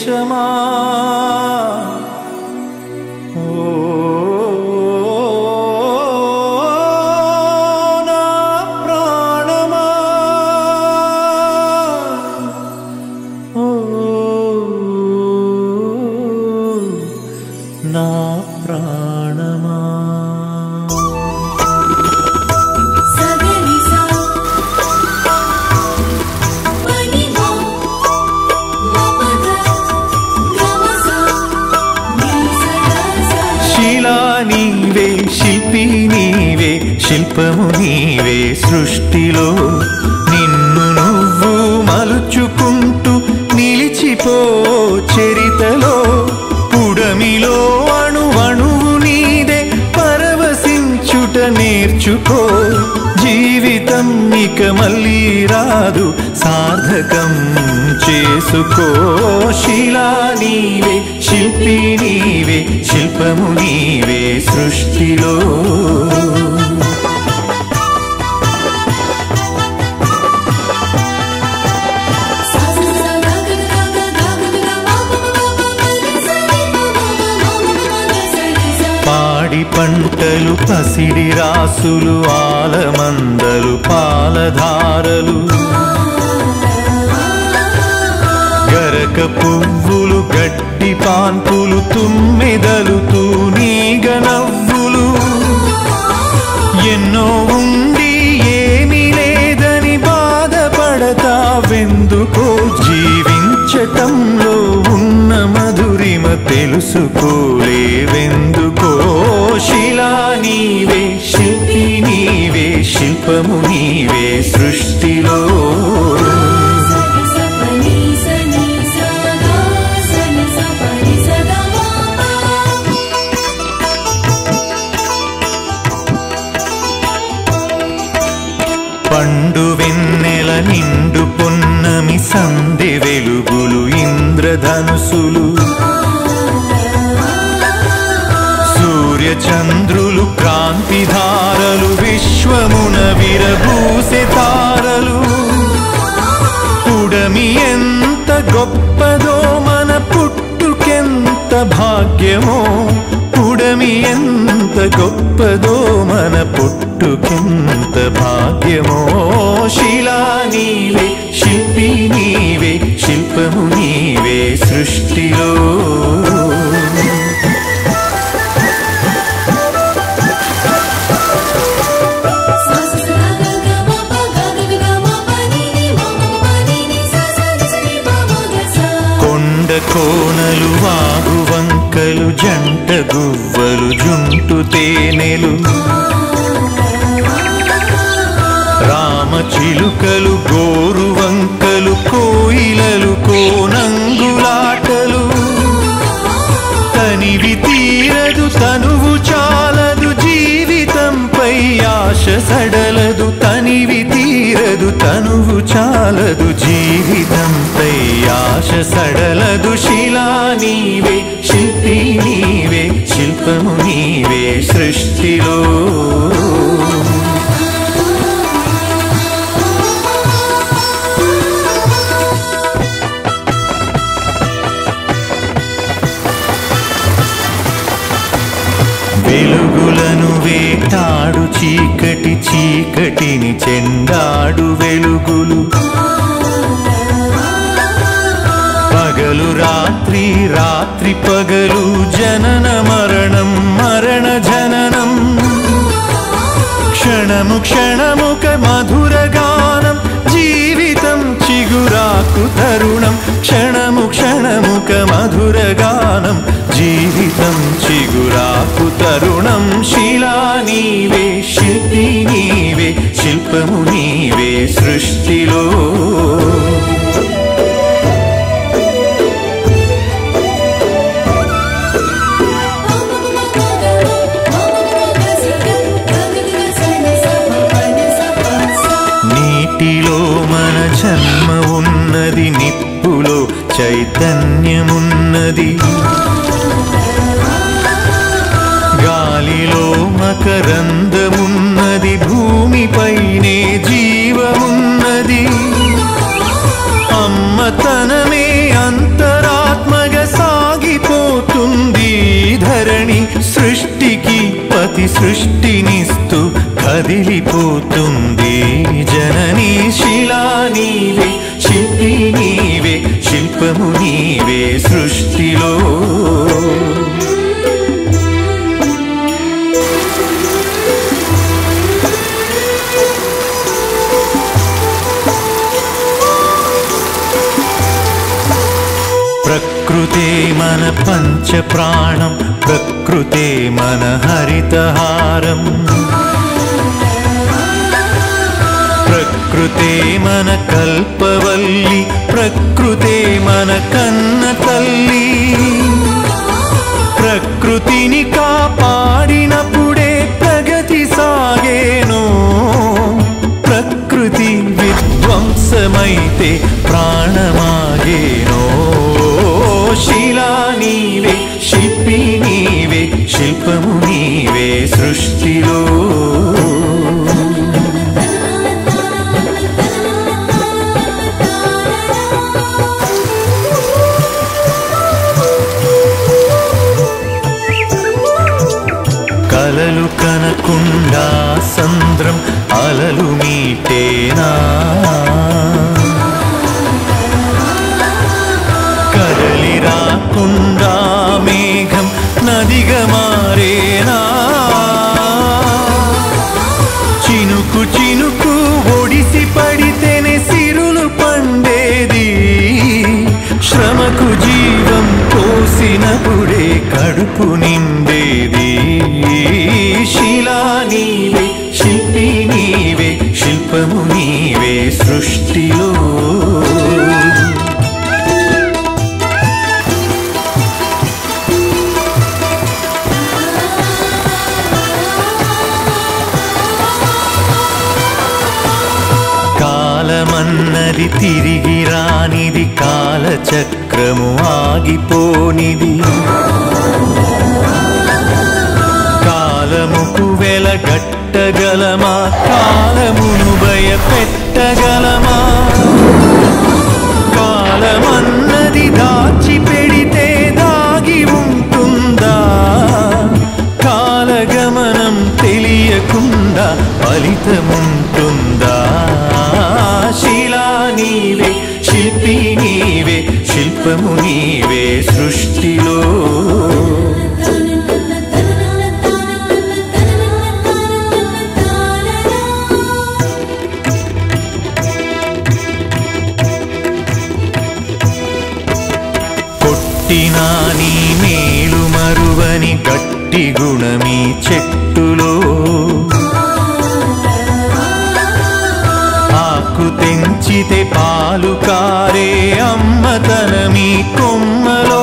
దేశమా నా ప్రాణమా నా ప్రాణమా నీవే శిల్పి నీవే శిల్పము నీవే సృష్టిలో నిన్ను నువ్వు మలుచుకుంటూ నిలిచిపో చరితలో పుడమిలో అణువణువు నీదే పరవశించుట నేర్చుకో జీవితం ఇక మళ్ళీ రాదు సార్థకం చేసుకో శిలా నీవే శిల్పి నీవే శిల్పము నీవే సృష్టిలో పాడి పంటలు పసిడి రాసులు ఆలమందలు పాలధారలు గరక పువ్వులు గడ్డి పాన్పులు తుమ్మెదలు తూనీగ నవ్వులు ఎన్నో ఉండి ఏమీ లేదని బాధపడతావెందుకో జీవించటంలో ఉన్న మధురిమ తెలుసుకోలేవెందుకో శిలా నీవే శిల్పి నీవే శిల్పము నీవే సృష్టిలో పండు వెన్నెల నిండు పొన్నమి సందె వెలుగులు ఇంద్రధనుసులు సూర్య చంద్రులు క్రాంతిధారలు విశ్వమున విరబూసె తారలు పుడమి ఎంత గొప్పదో మన పుట్టుకెంత భాగ్యమో పుడమి ఎంత గొప్పదో మన పుట్టుకెంత భాగ్యమో శిలా నీవే శిల్పి నీవే శిల్పము నీవే సృష్టిలో కోనలు వాగు వంకలు జంట గువ్వలు జుంటు తేనెలు రామ చిలుకలు గోరు వంకలు కోయిలలు కోనంగులాటలు తనివి తీరదు తనువు చాలదు జీవితంపై ఆశ సడలదు తనివి తీరదు తనువు చాలదు జీవితంపై ఆశ సడలదు శిలా నీవే శిల్పి నీవే శిల్పము నీవే సృష్టిలో వెలుగులను వేటాడు చీకటి చీకటిని చెండాడు వెలుగులు పగలు రాత్రి రాత్రి పగలు జనన మరణం మరణ జననం క్షణము క్షణముక మధుర గానం జీవితం చిగురాకు తరుణం క్షణము క్షణముక మధుర గానం జీవితం చిగురాకు తరుణం శిలా నీవే శిల్పి నీవే శిల్పము నీవే సృష్టిలో నీటిలో మన జన్మ ఉన్నది నిప్పులో చైతన్యమున్నది గాలిలో మకరందమున్నది భూమిపైనే జీవమున్నది అమ్మతనమే అంతరాత్మ సృష్టినిస్తూ కదిలిపోతుంది జననీ. శిలా నీవే, శిల్పి నీవే, శిల్పము నీవే సృష్టిలో. ప్రకృతే మన పంచప్రాణం, ప్రకృతే మన హరితహారం, ప్రకృతే మన కల్పవల్లి, ప్రకృతే మన కన్న తల్లి. ప్రకృతిని కాపాడినప్పుడే ప్రగతి సాగేను, ప్రకృతి విధ్వంసమైతే ప్రాణమాగేనో. శిలా నీవే, శిల్పి నీవే, శిల్పము నీవే సృష్టిలో. కలలు కనకుండా సంద్రం అలలు మీటేనా, కదలి రాకుండా మేఘం నదిగా మారేనా. చినుకు చినుకు ఒడిసి పడితేనే సిరులు పండేది, శ్రమకు జీవం పోసినప్పుడే కడుపు నిండేది. శిలా నీవే, శిల్పి నీవే, శిల్పము నీవే సృష్టిలో. కాలమన్నది తిరిగి రానిది, కాలచక్రము ఆగిపోనిది. కాలముకు వెలగట్టగలమా, కాలమును భయపెట్టగలమా. కాలమన్నది దాచి పెడితే దాగి ఉంటుందా, కాలగమనం తెలియకుండా ఫలితముంటుందా. శిలా నీవే, శిల్పి నీవే, శిల్పము నీవే సృష్టిలో. కొట్టినా నీ మేలు మరువని గట్టి గుణమీ చెట్టులో. ఆకు తెంచితే పాలు కారే అమ్మతనమీ కొమ్మలో.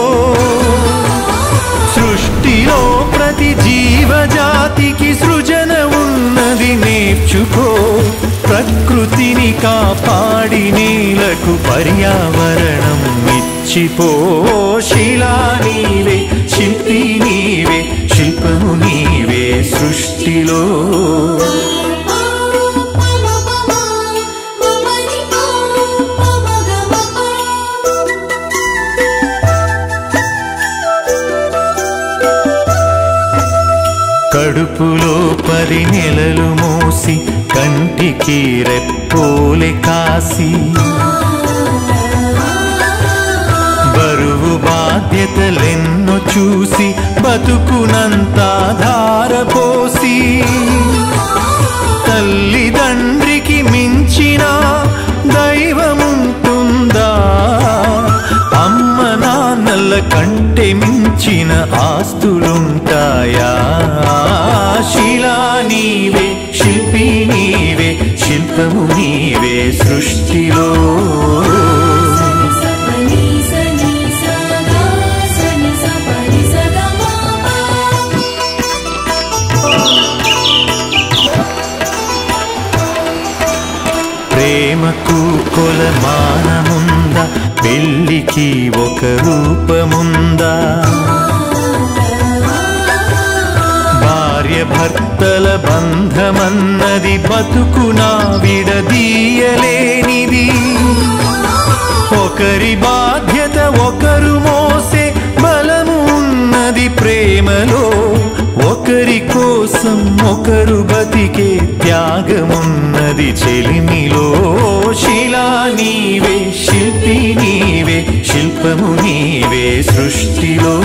సృష్టిలో ప్రతి జీవజాతికి సృజన ఉన్నది నేర్చుకో, ప్రకృతిని కాపాడి నేలకు పర్యావరణం ఇచ్చిపో. శిలా నీవే, శిల్పి నీవే, శిల్పము నీవే సృష్టిలో. కడుపులో 10 నెలలు మోసి కంటికి రెప్పోలే కాసి, బరువు బాధ్యతలెన్నో చూసి బతుకునంతా ధారపోసి. తల్లిదండ్రికి మించిన దైవముంటుందా, అమ్మ నాన్నల కంటే మించిన ఆస్తులుంటాయా. శిలా నీవే, శిల్పి నీవే, శిల్పము నీవే సృష్టిలో. ప్రేమకు కొలమానముందా, పెళ్ళికి ఒక రూపముందా. భార్య భర్తల బంధమన్నది బతుకునా విడదీయలేనిది. ఒకరి బాధ్యత ఒకరు మోసే బలము ఉన్నది ప్రేమలో. ఒకరి ఉన్నది చెలిమిలో శిలా నీవే శిల్పి నీవే శిల్పము నీవే సృష్టిలో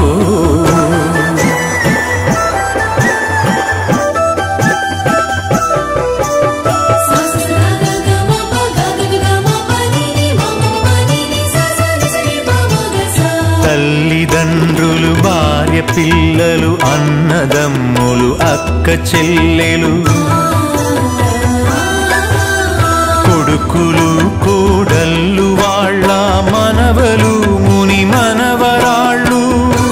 తల్లిదండ్రులు భార్య పిల్లలు అన్నదమ్ములు అక్క చెల్లెలు కొడుకులు కోడళ్ళు వాళ్ళ మనవలు ముని మనవరాళ్ళు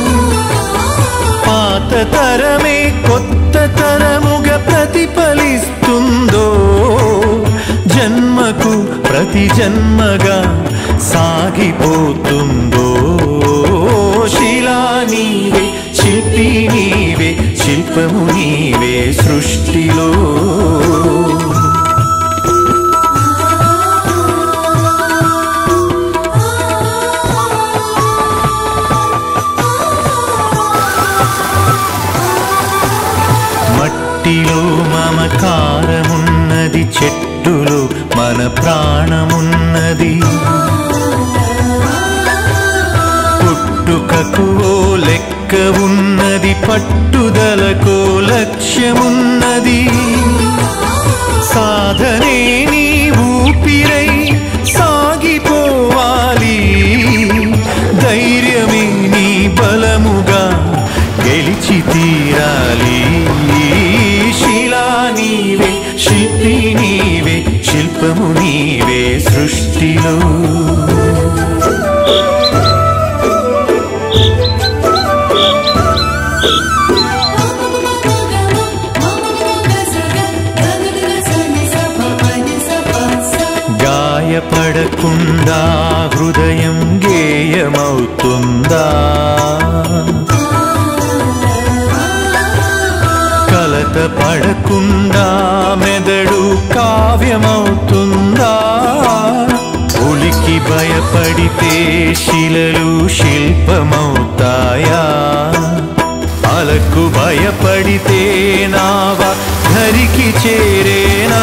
పాత తరమే కొత్త తరముగా ప్రతిఫలిస్తుందో జన్మకు ప్రతి జన్మగా సాగిపోతుందో శిలా నీవే శిల్పి నీవే శిల్పము నీవే సృష్టిలో మట్టిలో మమకారమున్నది చెట్టులో మన ప్రాణమున్నది పుట్టుకకు ఓ లెక్క ఉన్నది పట్టుదలకు లక్ష్యమున్నది సాధనే నీ ఊపిరై సాగిపోవాలి ధైర్యమే నీ బలముగా గెలిచి తీరాలి శిలా నీవే శిల్పి నీవే శిల్పము నీవే సృష్టిలో గాయపడకుండా హృదయం గేయమవుతుందా కలత పడకుండా మెదడు కావ్యమవుతుందా ఉలికి భయపడితే శిలలు శిల్పమవుతాయా అలకు భయపడితే నావ ధరికి చేరేనా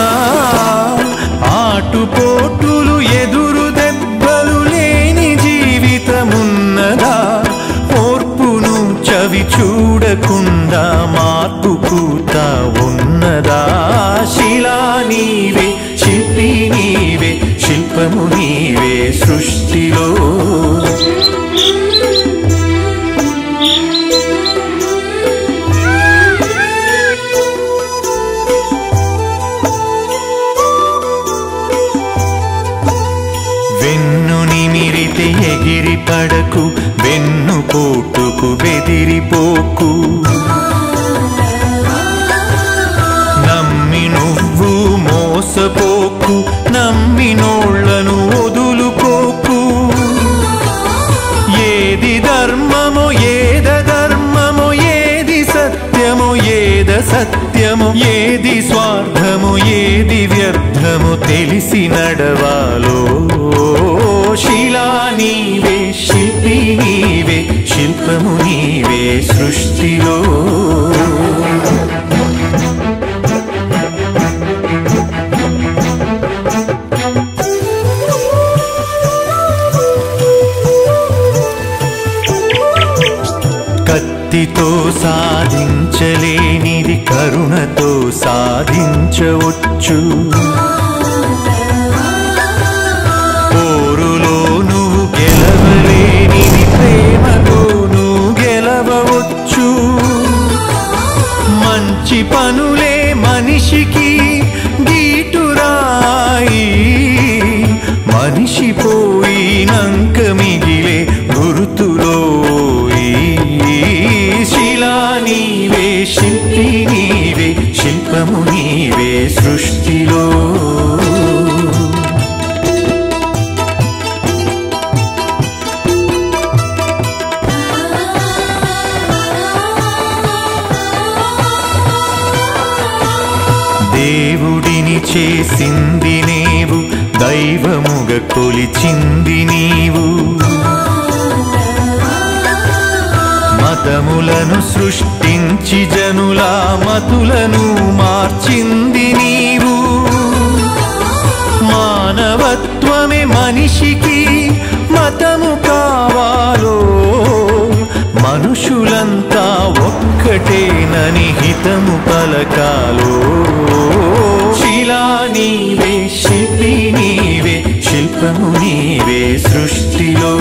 ఆటుపోటులు ఎదురు దెబ్బలు లేని జీవితమున్నదా ఓర్పును చవి చూడకుండా మార్పు పూత ఉన్నదా శిలా నీవే శిల్పి నీవే శిల్పము నీవే సృష్టిలో వెన్ను నిమిరితే ఎగిరి పడకు వెన్ను పోటుకు బెదిరిపోకు నమ్మి నువ్వు మోసపోకు నమ్మినోళ్లను వదులుకోకు ఏది ధర్మమో ఏద ధర్మమో ఏది సత్యమో ఏద సత్యమో ఏది స్వార్థమో ఏది వ్యర్థమో తెలిసి నడవాలో శిలా నీవే శిల్పి నీవే శిల్పము నీవే సృష్టిలో కత్తితో సాధించలేనిది కరుణతో సాధించవచ్చు పోరులో నువ్వు గెలవలేనిది ప్రేమతో నువ్వు గెలవవచ్చు మంచి పనులే మనిషికి గీటురాయి మనిషి పోయినంక మిగిలే గుర్తులో శిలా నీవే శిల్పి నీవే శిల్పము నీవే సృష్టిలో దేవుడిని చేసింది నీవు దైవముగా కొలిచింది నీవు మతములను సృష్టించి జనుల మతులను మార్చింది నీవు మానవత్వమే మనిషికి మతము కావాలో మనుషులంతా ఒక్కటేనని హితము పలకాలో శిలా నీవే శిల్పి నీవే శిల్పము నీవే సృష్టిలో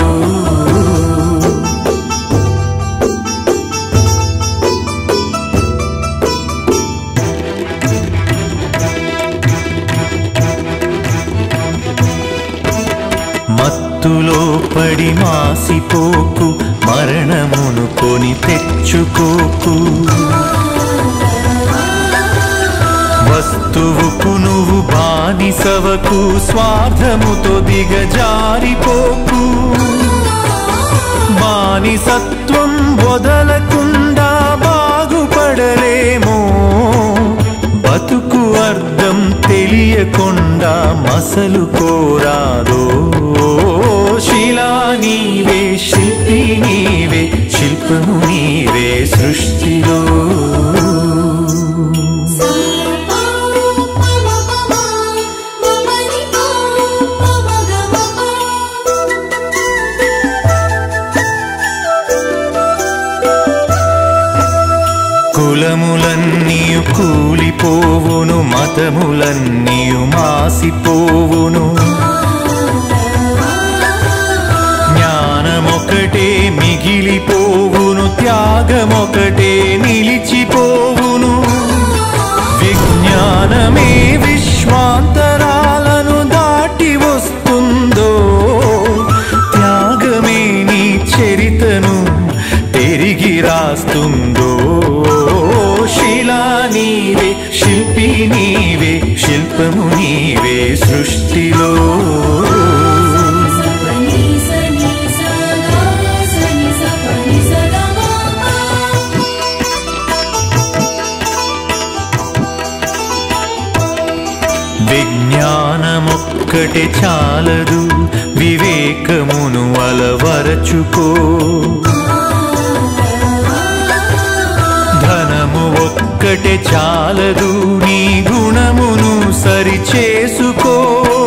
మత్తులో పడి మాసిపోకు మరణమును కొని తెచ్చుకోకు వస్తువుకు నువ్వు బానిసవకు స్వార్థముతో దిగజారిపోకు బానిసత్వం వదలకుండా బాగుపడలేమో బతుకు అర్థం తెలియకుండా మసలు కోరాదో శిలా నీవే శిల్పి నీవే శిల్పము నీవే సృష్టిలో కులములన్నీయు కూలిపోవును మతములన్నీయు మాసిపోవును జ్ఞానమొకటే మిగిలిపోవును త్యాగమొకటే నిలిచిపోవును విజ్ఞానమే విశ్వాంతరాలను దాటి వస్తుందో త్యాగమే నీ చరితను తిరిగి రాస్తుందో శిలా నీవే శిల్పి నీవే శిల్పము నీవే సృష్టిలో విజ్ఞానమొక్కటే చాలదు వివేకమును అలవరచుకో ధనము ఒక్కటే చాలదు నీ గుణమును సరిచేసుకో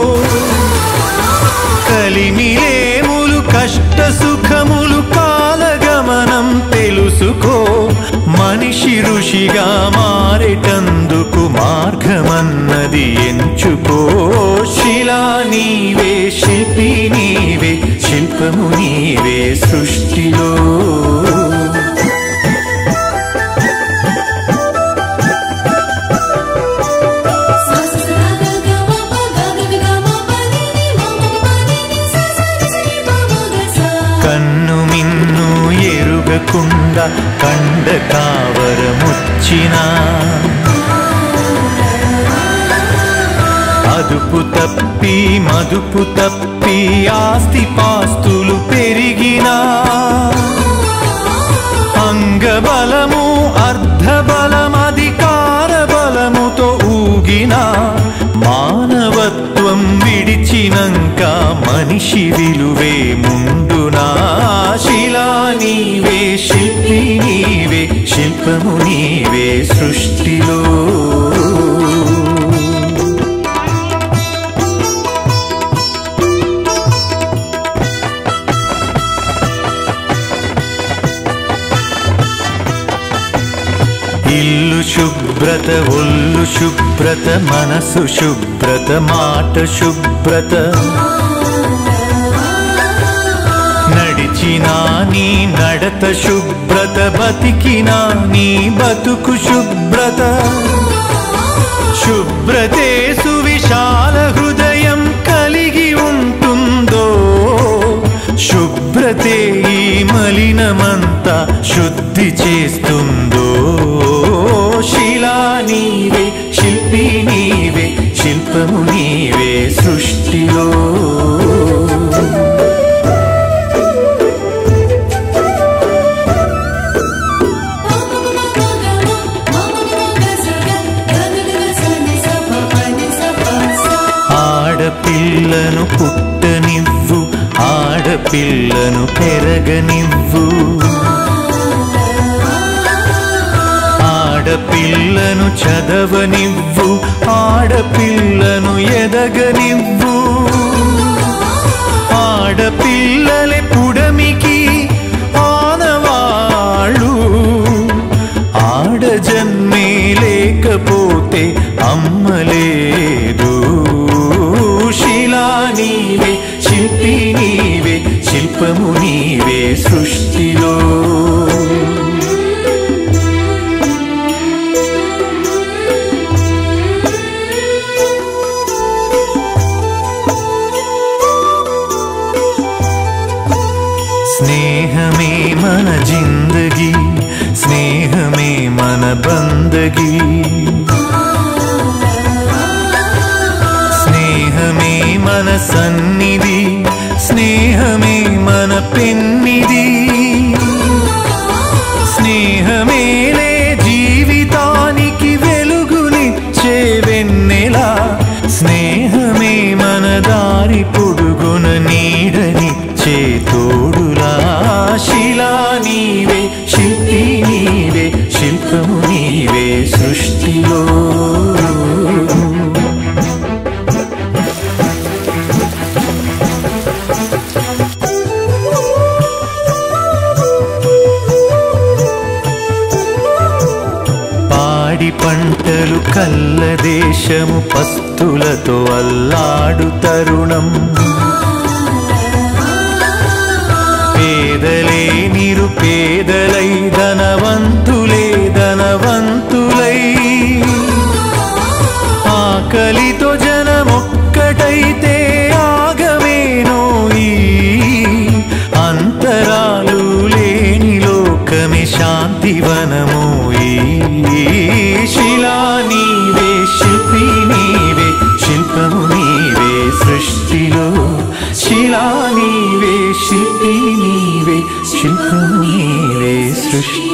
కలిమిలేములు కష్ట సుఖములు కాలగమనం తెలుసుకో మనిషి ఋషిగా మారేటందుకు మార్గమన్నది ఎంచుకో శిలా నీవే శిల్పి నీవే శిల్పము నీవే సృష్టిలో కన్ను మిన్ను ఎరుగకుండా కండ కావరముచ్చినా అదుపు తప్పి మదుపు తప్పి ఆస్తి పాస్తులు పెరిగినా అంగబలము అర్ధబలం అధికార బలముతో ఊగినా మానవత్వం విడిచినంక మనిషి విలువే ముందునా శిలా నీవే శిల్పి నీవే శిల్పము నీవే సృష్టిలో ఇల్లు శుభ్రత ఒళ్ళు శుభ్రత మనసు శుభ్రత మాట శుభ్రత నడిచినా నీ నడత శుభ్రత బతికినా నీ బతుకు శుభ్రత శుభ్రతే సువిశాల హృదయం కలిగి ఉంటుందో శుభ్రతే ఈ మలినమంతా శుద్ధి చేస్తుందో శిలా నీవే శిల్పి నీవే శిల్పము నీవే సృష్టిలో ఆడపిల్లను పుట్టనివ్వు ఆడపిల్లను పెరగనివ్వు ఆడపిల్లను చదవనివ్వు, ఆడపిల్లను ఎదగనివ్వు. ఆడపిల్లలే పుడమికి ఆనవాళ్ళు, ఆడజన్మే లేకపోతే అమ్మలేదు. శిలా నీవే, శిల్పి నీవే, శిల్పము నీవే సృష్టిలో. స్నేహమే మన జిందగీ, స్నేహమే మన బందగీ. స్నేహమే మన సన్నిధి, స్నేహమే మన పెన్నిధి. స్నేహమేలే జీవితానికి వెలుగునిచ్చే వెన్నెలా. స్నేహమే మన దారి పొడుగున నీడనిచ్చే తోడులా. శిలా నీవే, శిల్పి నీవే, శిల్పము నీవే సృష్టిలో. పాడి పంటలు కల్ల దేశము, పస్తులతో అల్లాడు తరుణం. పేదలే నిరుపేదలై, ధనవంతులే ధనవంతులై. ఆకలితో జనమొక్కటైతే ఆగమేనోయి. అంతరాలు లేని లోకమే శాంతివనమోయి. శిలా నీవే, శిల్పి నీవే, శిల్పము నీవే సృష్టిలో. శిలా నీవే, శిల్పి నీవే, శిల్పము నీవే సృష్టి.